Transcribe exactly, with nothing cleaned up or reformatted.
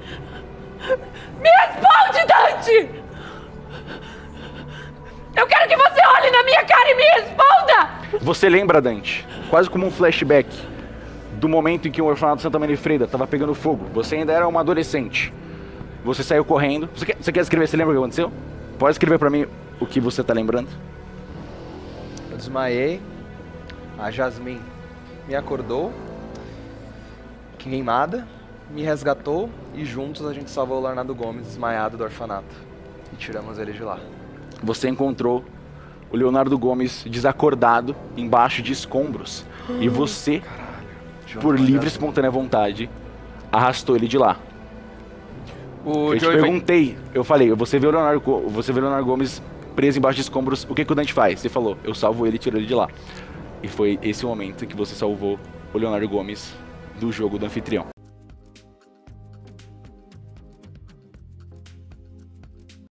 Me responde, Dante! Eu quero que você olhe na minha cara e me responda! Você lembra, Dante, quase como um flashback, do momento em que o orfanato Santa Maria Freira estava pegando fogo. Você ainda era uma adolescente. Você saiu correndo. Você quer, você quer escrever? Você lembra o que aconteceu? Pode escrever pra mim o que você tá lembrando? Eu desmaiei. A Jasmine me acordou, queimada, me resgatou e juntos a gente salvou o Leonardo Gomes desmaiado do orfanato. E tiramos ele de lá. Você encontrou o Leonardo Gomes desacordado embaixo de escombros. E você, Caralho, por livre e espontânea vontade, arrastou ele de lá. O eu te Joey perguntei, eu falei, você vê o Leonardo, você vê o Leonardo Gomes preso embaixo de escombros, o que, que o Dante faz? Você falou, eu salvo ele e tiro ele de lá. E foi esse o momento em que você salvou o Leonardo Gomes do jogo do anfitrião.